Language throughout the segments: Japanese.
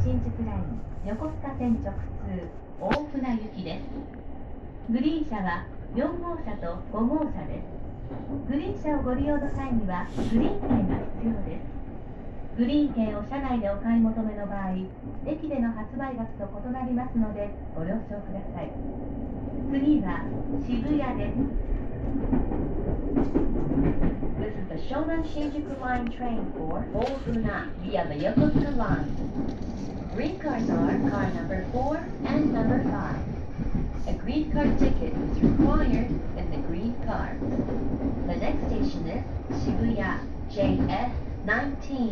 新宿ライン横須賀線直通大船行きです。グリーン車は4号車と5号車です。グリーン車をご利用の際にはグリーン券が必要です。グリーン券を車内でお買い求めの場合、駅での発売額と異なりますのでご了承ください。次は渋谷です。This is the Shonan Shinjuku Line train for Ofuna via the Yokosuka line. Green cars are car number 4 and number 5. A green car ticket is required in the green car. The next station is Shibuya JF19.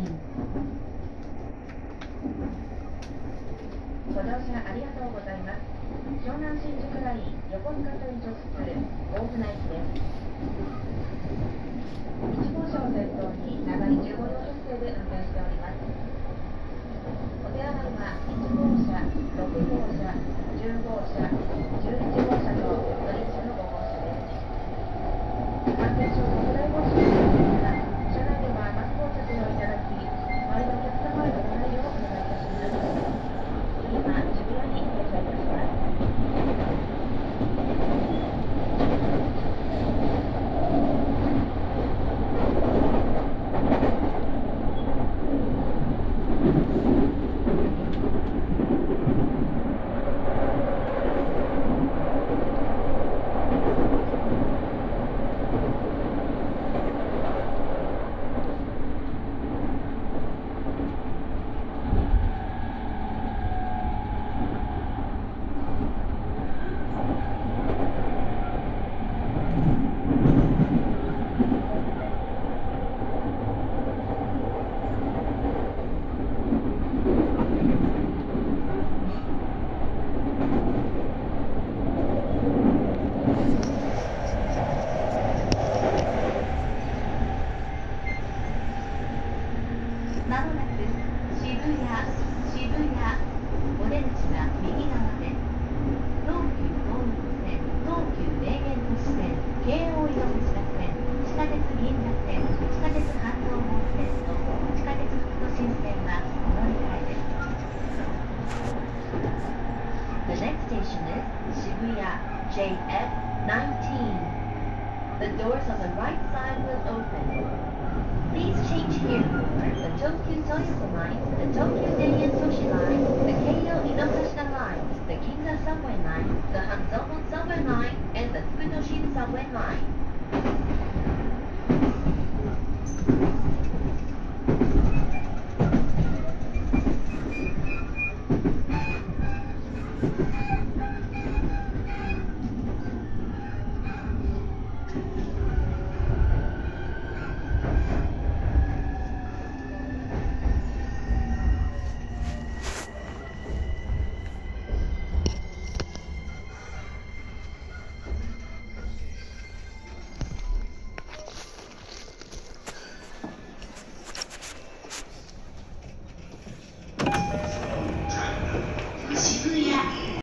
ご乗車ありがとうございます。湘南新宿ライン横須賀線直通大船行きです。1号車を先頭に長い15両編成で運転しております。お手洗いは1号車、6号車、10号車、11号車と乗り継ぎの5号車です。感染症拡大防止のため車内ではマスクを着用いただき、周りのお客様へのご配慮をお願いいたします。次は渋谷に停車いたします。まもなく渋谷、お出口は右側です。東急東横線、東急田園都市線、京王井の頭線、地下鉄銀座線、地下鉄半蔵門線と地下鉄副都心線はお乗り換えです。The next station is Shibuya JF19. The doors on the right side will open. Please change here for the Tokyu Toyoko Line, the Tokyu Darien Toshi Line, the Keio Inokashira Line, the Ginza Subway Line, the Hanzomon Subway Line, and the Fukutoshin Subway Line.